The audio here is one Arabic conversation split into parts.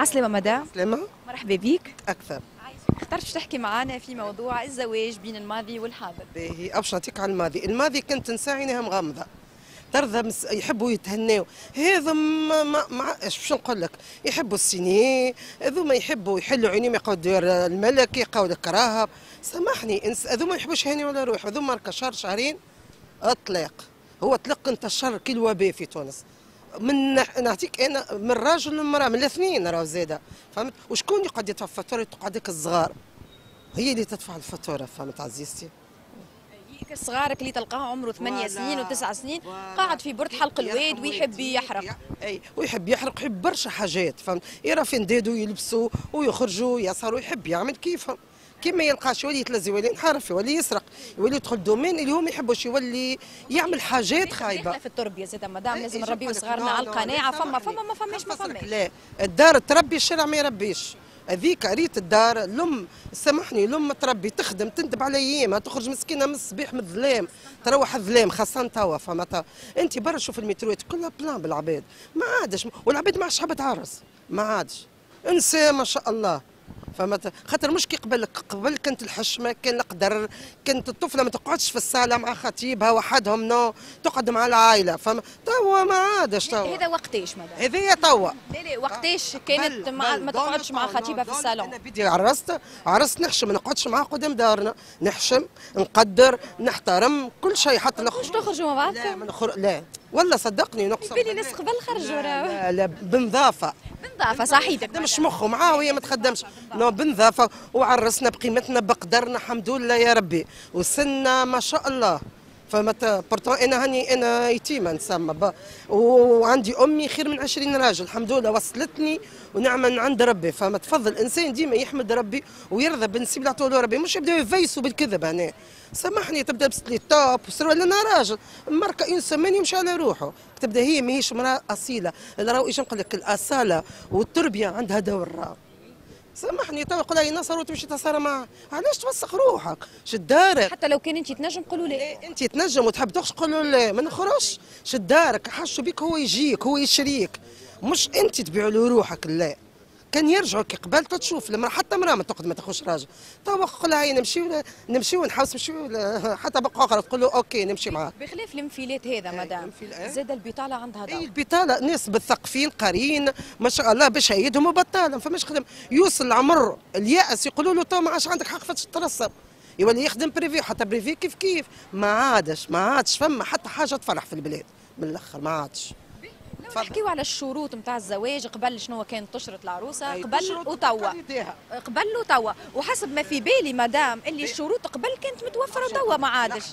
عسلامة مدام. سلامة. مرحبا بيك. أكثر. اخترت تحكي معنا في موضوع الزواج بين الماضي والحاضر. باهي أبش نعطيك على الماضي كنت نساء عينيها مغمضة ترضى يحبوا يتهناو. هذا ما باش نقول لك، يحبوا السيني هذوما، يحبوا يحلوا عينيهم، يقعدوا الملك يقعدوا كراهب. سامحني، هذوما ما يحبوش هاني ولا روح، هذوما شهر شهرين اطلاق. هو طلق انت الشر كي الوباء في تونس. نعطيك انا من راجل للمراه، من الاثنين راهو زاده، فهمت؟ وشكون يقعد يدفع الفاتوره؟ تقعدك الصغار هي اللي تدفع الفاتوره، فهمت عزيزتي؟ هيك صغارك اللي تلقاه عمره 8 سنين و9 سنين قاعد في برد حلق الواد ويحب يحرق. اي ويحب يحرق، يحب برشا حاجات، فهمت؟ يرى فين دادو يلبسوا ويخرجوا يسهروا، يحب يعمل كيفهم. كيما يلقاش يولي يتلزي، يولي ينحرف، يولي يسرق، يولي يدخل دومين اللي هو ما يحبوش، يولي يعمل حاجات خايبه. في التربيه زاد مدام لازم نربيو صغارنا على القناعه. فما ما فماش. لا، الدار تربي، الشارع ما يربيش. هذيك ريت الدار، الام سامحني، الام تربي تخدم تندب على ايامها، تخرج مسكينه من الصباح من الظلام تروح الظلام، خاصه توا فهمت. انت برا شوف المتروات كلها بلان بالعباد، ما عادش، والعباد ما عادش حابه تعرس، ما عادش انسى ما شاء الله، فهمت؟ خاطر مش كي قبل كانت الحشمه، كان القدر، كانت الطفله ما تقعدش في الصاله مع خطيبها وحدهم، نو تقعد مع العائله، فما توا ما عادش. توا هذا وقتاش مدام؟ هذايا توا. لا وقتاش كانت ما تقعدش مع خطيبها في الصالون؟ انا بدي عرست نحشم، ما نقعدش معاه قدام دارنا، نحشم نقدر نحترم كل شيء، حتى مش تخرجوا مع بعضكم؟ لا لا والله صدقني نقسم بالي ناس قبل خرجوا. لا بنظافه صحيتك، ما تخدمش مخه معاه وهي ما تخدمش، نو بنظافه، وعرسنا بقيمتنا بقدرنا الحمد لله يا ربي، وسنا ما شاء الله، فهمت؟ بورتون انا يتيمه نسمى، وعندي امي خير من 20 راجل الحمد لله، وصلتني ونعمه من عند ربي، فهمت؟ تفضل الانسان ديما يحمد ربي ويرضى بالنسيب اللي عطوه ربي، مش يبداو يفيسوا بالكذب. هنا سامحني، تبدا لبست لي توب وسروال، انا راجل، المركه انسان ما يمشي على روحه، تبدا هي ماهيش مراه اصيله، راهو ايش نقول لك، الاصاله والتربيه عندها دور. راهو سامحني، تو يقول لي نصر وتمشي تسهر معاه، علاش توسخ روحك؟ شد دارك؟ حتى لو كان انت تنجم قولوا لا. إيه، انت تنجم وتحب تخرج قولوا لا، ما نخرجش، شد دارك، حشوا بك، هو يجيك، هو يشريك، مش انت تبيع له روحك. لا، كان يرجعوا كي قبل تشوف المراه، حتى مراه ما تقعد ما تاخذش راجل، تو قول لها هي نمشي ونحوس، نمشي حتى بقى اخرى تقول له اوكي نمشي معاك. بخلاف الانفلات هذا مدام، زاد البطاله عندها دور. البطاله ناس مثقفين قاريين ما شاء الله باش يدهم وبطاله، فماش خدم، يوصل العمر الياس يقولوا له تو ما عادش عندك حق فاش تترسب، يولي يخدم بريفي، حتى بريفي كيف ما عادش فما حتى حاجه تفرح في البلاد من الاخر، ما عادش. نحكيو على الشروط نتاع الزواج قبل، شنو كانت تشرط العروسه قبل وتوا؟ قبل وتوا، وحسب ما في بالي مدام اللي الشروط قبل كانت متوفره وتوا ما عادش.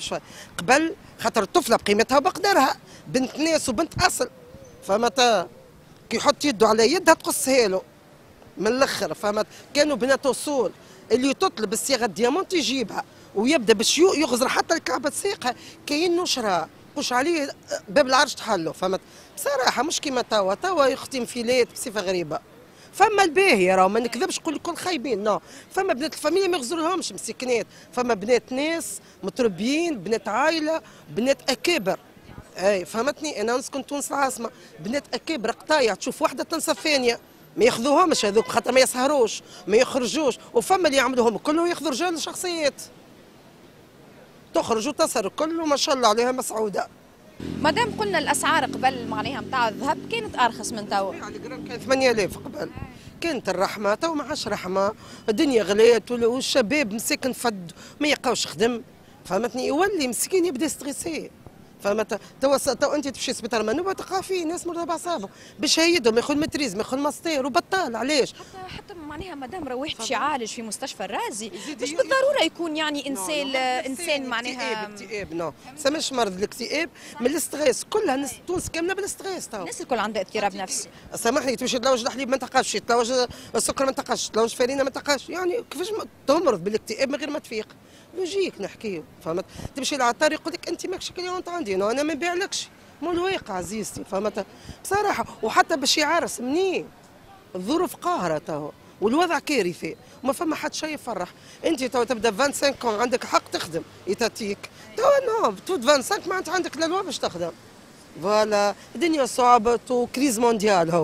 قبل خاطر الطفله بقيمتها وبقدرها، بنت ناس وبنت اصل، فهمت؟ كي يحط يده على يدها تقصها له من الاخر، فهمت؟ كانوا بنات اصول، اللي تطلب الصيغه الديامونت يجيبها ويبدا باش يغزر حتى الكعبه ساقها، كاين شرا قش عليه باب العرش تحله، فهمت؟ بصراحه مش كيما توا يختم فيلات بصفه غريبه. فما الباهي راهو ما نكذبش نقول الكل خايبين، نو، فما بنات الفاميليا ما يغزرهمش مسكنات، فما بنات ناس متربيين، بنات عائله، بنات اكابر. اي فهمتني، انا نسكن تونس العاصمه، بنات اكابر قطايع، تشوف واحده تنسى الثانيه، ما ياخذوهمش هذوك خاطر ما يسهروش ما يخرجوش، وفما اللي يعملوهم كله ياخذوا رجال شخصيات، تخرج وتسهر كله ما شاء الله عليها مسعوده. مادام قلنا الاسعار قبل معناها نتاع الذهب كانت ارخص من توا، يعني جرام كان 8000 قبل، كانت الرحمه، تو ما عادش رحمه، الدنيا غلات والشباب مساكن فد ما يلقاوش خدم، فهمتني؟ يولي مسكين يبدا ستريسي، فهمت؟ تو انت تمشي سبيطار منوبه تلقى فيه ناس مرضى باعصابهم باش يهيدهم، ياخذ متريز، ياخذ ماستير وبطال، علاش؟ حتى معناها مادام روحت باش يعالج في مستشفى الرازي مش بالضروره يكون يعني انسان معناها اكتئاب، نو، سماش مرض الاكتئاب من الاستغاث، كلها ناس تونس كامله بالاستغاث، تو الناس الكل عندها اضطراب نفسي. سامحني، تمشي تلوج الحليب ما تلقاش، تلوج السكر ما تلقاش، تلوج فرينه ما تلقاش، يعني كيفاش تمرض بالاكتئاب من غير ما تفيق؟ لوجيك نحكيو، فهمت؟ تمشي للعطار يقول لك انت ماكش كليونت عندي، انا ما نبيعلكش، مو الواقع عزيزتي، فهمت؟ بصراحه، وحتى باش يعرس منين؟ الظروف قاهره تو، والوضع كارثي، وما فما حد شيء يفرح، انت تو تبدا 25 عندك حق تخدم يتاتيك، تو نو تو 25 ما انت عندك لا لوا باش تخدم، فوالا الدنيا صعبت وكريز مونديال هو،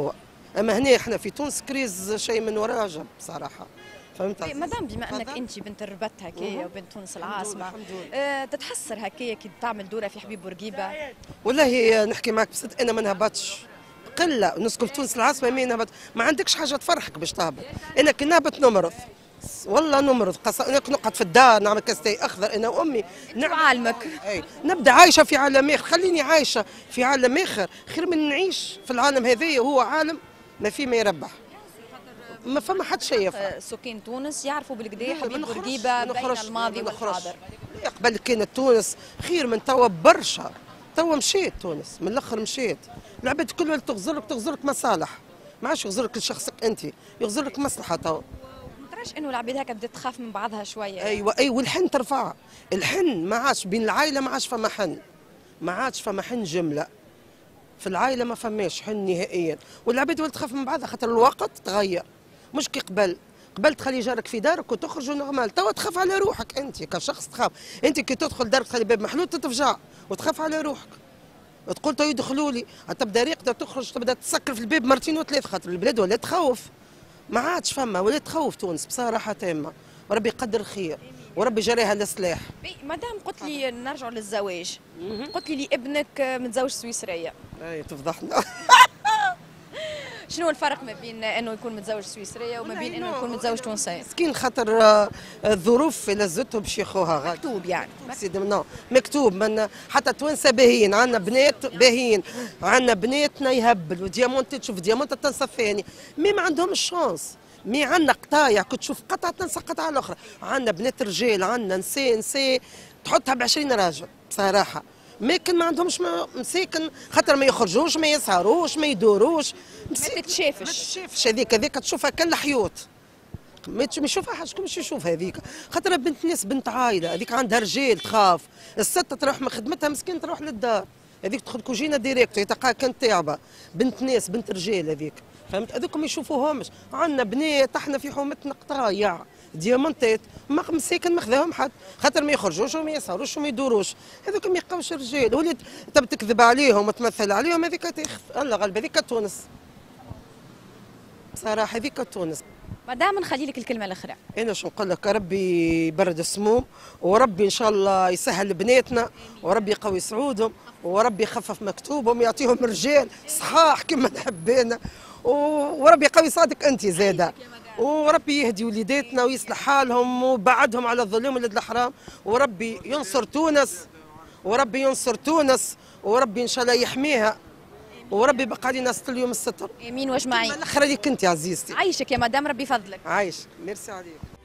اما هنا احنا في تونس كريز شيء من وراجع بصراحه. فهمت؟ مدام بما انك انت بنت الربط هكايا وبنت تونس العاصمه، تتحسر هكايا كي تعمل دوره في حبيب بورقيبه؟ والله نحكي معك بصدق انا ما نهبطش قله نسكن في تونس العاصمه، ما نهبط، ما عندكش حاجه تفرحك باش تهبط. انا كي نهبط نمرض، والله نمرض انا نقعد في الدار نعمل كاستي اخضر انا وامي عالمك. اي نبدا عايشه في عالم اخر، خليني عايشه في عالم اخر خير من نعيش في العالم هذايا وهو عالم ما فيه ما يربح، ما فما حد شيء يفرح. سكان تونس يعرفوا بالكدا حبيب بورقيبه بين الماضي والحاضر. قبل كانت تونس خير من توا برشا، توا مشيت تونس من الاخر مشيت، العباد كلها تغزرك مصالح، ما عادش يغزرك لشخصك انت، يغزرك مصلحه توا. ما تراش انه العباد هكا بدات تخاف من بعضها شويه؟ ايوه والحن ترفع، الحن ما عادش بين العائله، ما عادش فما حن، ما عادش فما حن جمله في العائله، ما فماش حن نهائيا، والعباد ولات تخاف من بعضها خاطر الوقت تغير، مش كي قبل تخلي جارك في دارك وتخرجوا نورمال، توا تخاف على روحك انت كشخص، تخاف انت كي تدخل دارك تخلي باب محلول تتفجع وتخاف على روحك، تقول تو يدخلوا لي، تبدا ريقده تخرج تبدا تسكر في الباب مرتين وثلاث، خاطر البلاد ولا تخوف، ما عادش فما ولا تخوف تونس بصراحه تامه، وربي يقدر خير وربي جريها للسلاح. مدام قلت لي نرجعوا للزواج، قلت لي ابنك متزوج سويسريه. اي تفضحنا. شنو الفرق ما بين انه يكون متزوج سويسريه وما بين انه يكون متزوج تونسيه؟ مسكين خاطر الظروف لزته باش ياخوها غادي. مكتوب يعني سيدي نو مكتوب، من حتى توانسه باهيين، عندنا بنات باهيين، عندنا بناتنا يهبلوا ديامونت، تشوف ديامونت تنسى ثاني، مي ما عندهمش شانس، مي عندنا قطايع كنت تشوف قطعه تنسى قطعه الاخرى، عندنا بنات رجال، عندنا نساء تحطها ب 20 راجل بصراحه، لكن ما عندهمش مساكن خاطر ما يخرجوش ما يسهروش ما يدوروش، ما تتشافش هذيك تشوفها كالحيوط، ما يشوفها حاجه، شكون باش يشوف هذيك؟ خاطر بنت ناس بنت عائله، هذيك عندها رجال تخاف، الست تروح من خدمتها مسكين تروح للدار، هذيك تدخل كوجينه ديريكت يتلقاها كانت تعبه، بنت ناس بنت رجال هذيك، فهمت؟ هذوك ما يشوفوهمش، عندنا بنات احنا في حومتنا قطايع ديامونتات مساكن ما خذاهم حد، خاطر ما يخرجوش وما يسهروش وما يدوروش، هذوك ما يبقاوش رجال، وليت تبي تكذب عليهم وتمثل عليهم، هذيك الله غالب هذيك تونس بصراحه، هذيك تونس. مدام نخلي لك الكلمه الاخرى. انا شو نقول لك، ربي يبرد السموم، وربي ان شاء الله يسهل لبناتنا، وربي يقوي سعودهم، وربي يخفف مكتوبهم، يعطيهم رجال صحاح كما نحب انا، وربي يقوي صادق انت زاده، وربي يهدي وليداتنا ويصلح حالهم وبعدهم على الظلم ولاد الحرام، وربي ينصر تونس، وربي ينصر تونس، وربي ان شاء الله يحميها، وربي يبقى علينا ستر اليوم الستر. امين واجمعين. الاخر ليك انت يا عزيزتي. عايشك يا مدام، ربي يفضلك. عايش، ميرسي عليك.